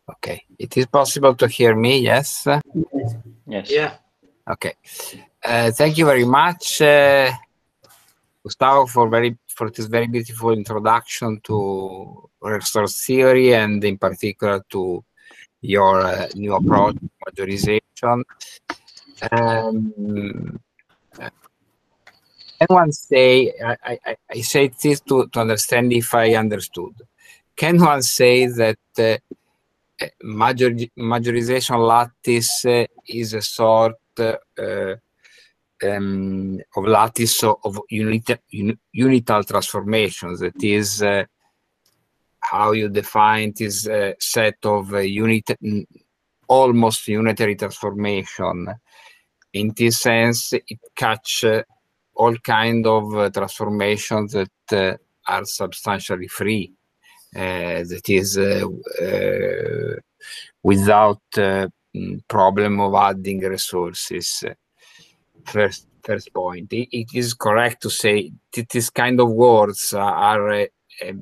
Okay. It is possible to hear me, yes? Yes. Yeah. Okay. Thank you very much, Gustavo, for this very beautiful introduction to resource theory, and in particular to your new approach, majorization. Can one say, I say this to understand if I understood. Can one say that majorization lattice is a sort of lattice of unital transformations? That is how you define this set of almost unitary transformation. In this sense, it catch all kind of transformations that are substantially free. That is without problem of adding resources. First point. It is correct to say that this kind of words are a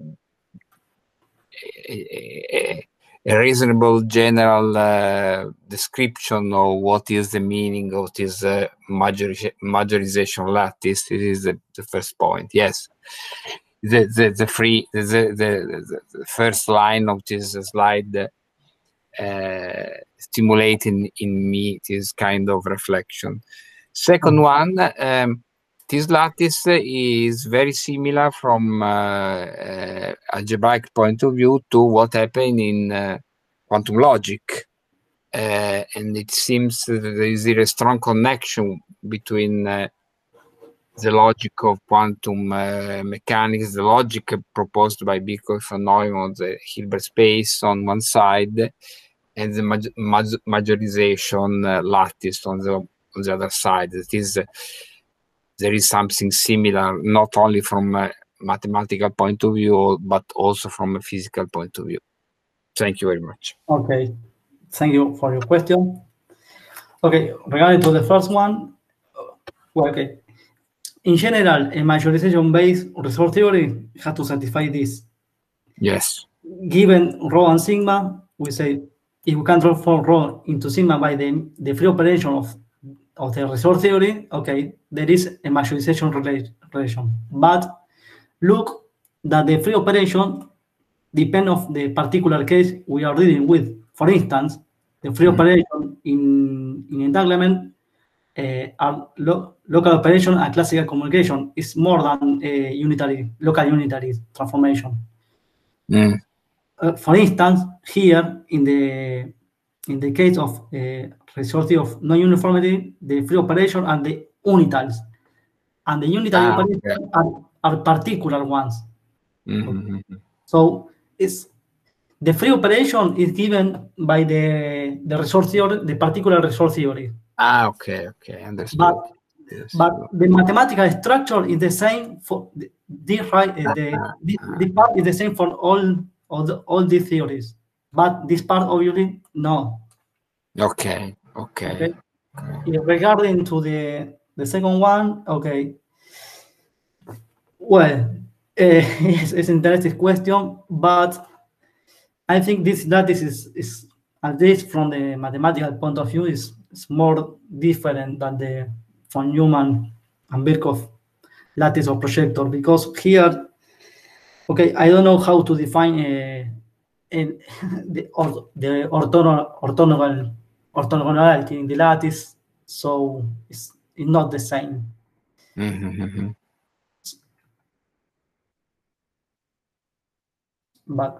reasonable general description of what is the meaning of this majorization lattice. This is the first point. Yes. The first line of this slide stimulating in me this kind of reflection. Second one, this lattice is very similar from algebraic point of view to what happened in quantum logic. And it seems that there is a strong connection between the logic of quantum mechanics, the logic proposed by Birkhoff and Neumann, the Hilbert space on one side, and the majorization lattice on the other side. That is, there is something similar, not only from a mathematical point of view, but also from a physical point of view. Thank you very much. Okay, thank you for your question. Okay, regarding to the first one, well, okay. In general, a majorization-based resource theory has to satisfy this. Yes. Given rho and sigma, we say if we can transform rho into sigma by the free operation of the resource theory, okay, there is a majorization relation. But look that the free operation depends on the particular case we are dealing with. For instance, the free operation in entanglement are local operation and classical communication is more than a local unitary transformation. For instance, here in the case of resource of non-uniformity, the free operation and the unitals, and the unitary operations are particular ones. So it's the free operation is given by the resource theory, the particular resource theory. Okay, understood. But the mathematical structure is the same for this part is the same for all these theories. But this part obviously no. Okay. Regarding to the second one, okay. Well, it's an interesting question, but I think that is at least from the mathematical point of view is more different than the von Neumann and Birkhoff lattice or projector, because here, okay, I don't know how to define the orthogonality in the lattice, so it's not the same. But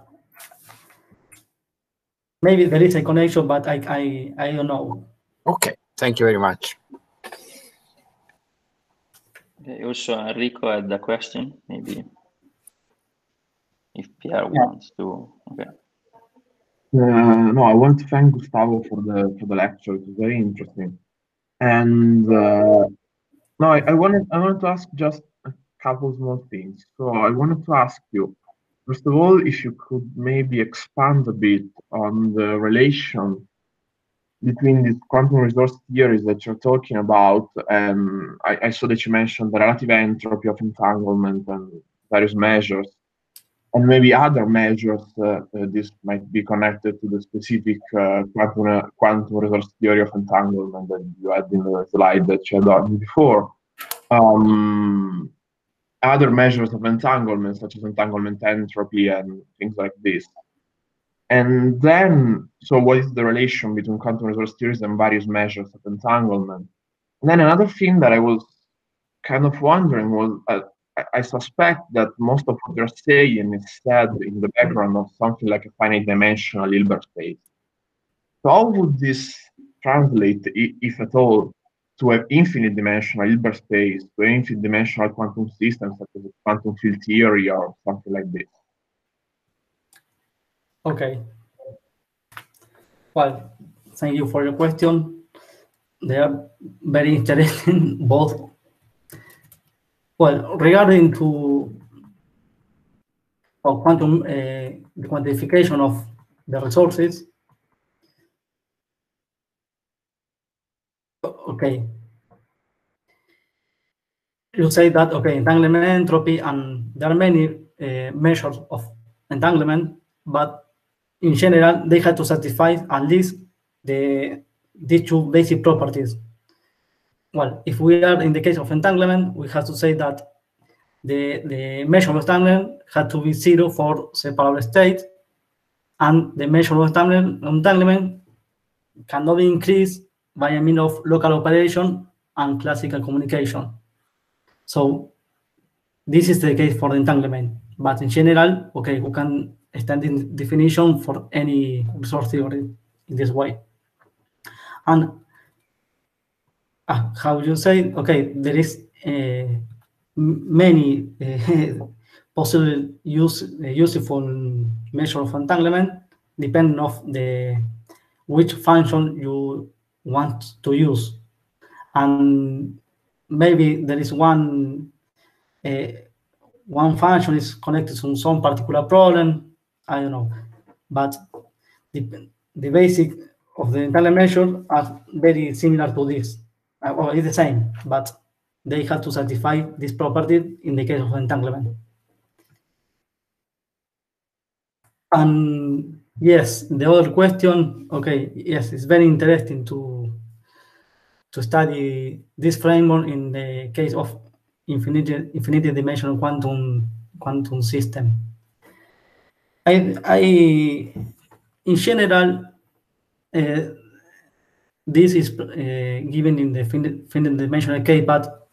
maybe there is a connection, but I don't know. Okay, thank you very much. Okay, also, Enrico had a question, maybe if Pierre wants to. Okay. No, I want to thank Gustavo for the lecture. It was very interesting. And no, I wanted to ask just a couple small things. So I wanted to ask you, first of all, if you could maybe expand a bit on the relation between these quantum resource theories that you're talking about. I saw that you mentioned the relative entropy of entanglement and various measures. and maybe other measures. This might be connected to the specific quantum resource theory of entanglement that you had in the slide that you had done before. Other measures of entanglement, such as entanglement entropy and things like this. And then, so what is the relation between quantum resource theories and various measures of entanglement? And then another thing that I was kind of wondering was, I suspect that most of what you're saying is said in the background of something like a finite dimensional Hilbert space. So how would this translate, if at all, to an infinite dimensional Hilbert space, to an infinite dimensional quantum system, such as a quantum field theory or something like this? Okay. Well, thank you for your question. They are very interesting, both. Well, regarding to quantum, the quantification of the resources. Okay. You say that, okay, entanglement entropy, and there are many measures of entanglement, but in general, they have to satisfy at least these two basic properties. Well, if we are in the case of entanglement, we have to say that the measure of entanglement had to be 0 for separable states, and the measure of entanglement cannot be increased by a means of local operation and classical communication. So this is the case for the entanglement, but in general, okay, we can extend the definition for any resource theory in this way. And how you say, okay, there is many possible useful measure of entanglement, depending of which function you want to use. And maybe there is one function is connected to some particular problem, I don't know. But the basic of the entanglement measure are very similar to this. Or it's the same, but they have to satisfy this property in the case of entanglement. And yes, the other question, okay, yes, it's very interesting to study this framework in the case of infinite dimensional quantum system. In general, this is given in the finite dimensional case, but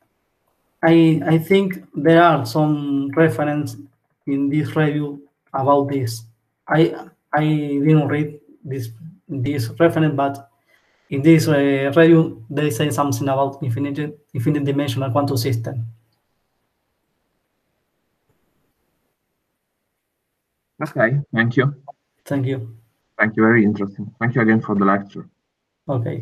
I think there are some reference in this review about this. I didn't read this reference, but in this review they say something about infinite dimensional quantum system. Okay, thank you. Thank you. Thank you, very interesting. Thank you again for the lecture. Okay.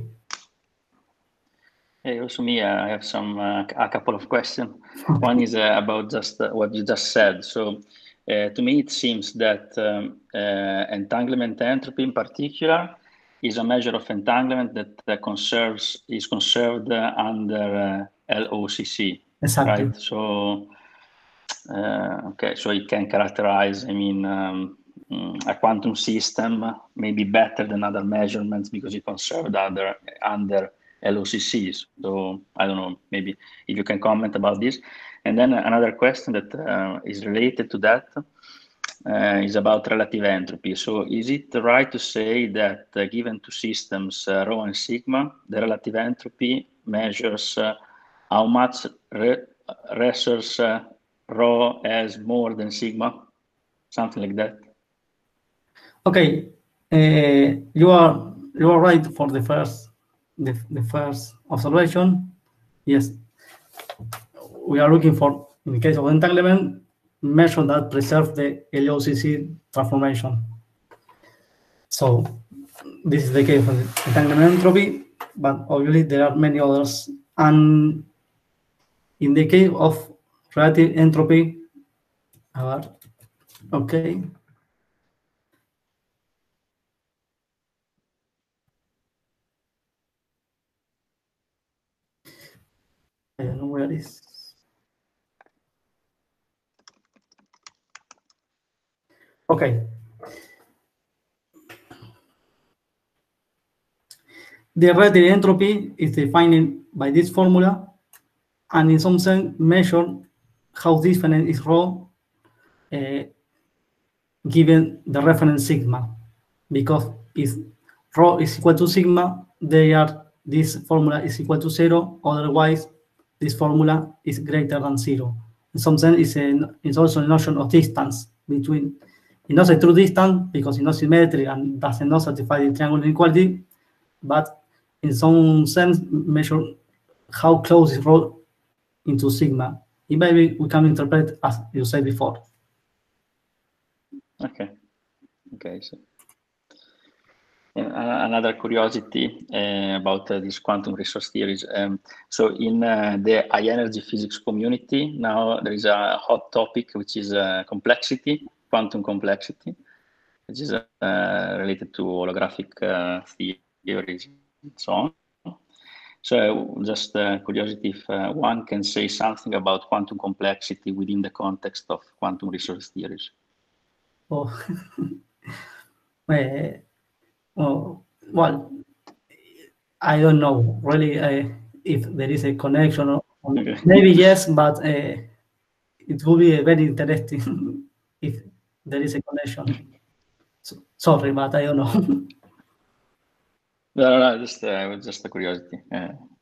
Hey, also me, I have a couple of questions. One is about just what you just said. So to me, it seems that entanglement entropy in particular is a measure of entanglement that is conserved under LOCC. Exactly. Right? So, okay, so it can characterize, I mean, a quantum system maybe better than other measurements because it conserved under LOCCs. So I don't know, maybe if you can comment about this. And then another question that is related to that is about relative entropy. So is it right to say that given two systems, rho and sigma, the relative entropy measures how much resource rho has more than sigma? Something like that. Okay, you are right for the first observation. Yes, we are looking for, in the case of entanglement, measure that preserve the LOCC transformation. So this is the case of entanglement entropy, but obviously there are many others. And in the case of relative entropy, okay. I don't know where it is. Okay. The relative entropy is defined by this formula, and in some sense measure how different is rho given the reference sigma, because if rho is equal to sigma, this formula is equal to 0. Otherwise, this formula is greater than 0. In some sense, it's also a notion of distance between. It's not a true distance because it's not symmetry and does not satisfy the triangle inequality, but in some sense measure how close is rho into sigma. It maybe we can interpret as you said before. Okay. So another curiosity about these quantum resource theories. So in the high energy physics community, now there is a hot topic, which is complexity, quantum complexity, which is related to holographic theories and so on. So just curiosity if one can say something about quantum complexity within the context of quantum resource theories. Oh. Well, I don't know really if there is a connection. Or Okay. maybe yes, but it would be very interesting if there is a connection. So, sorry, but I don't know. No, just a curiosity.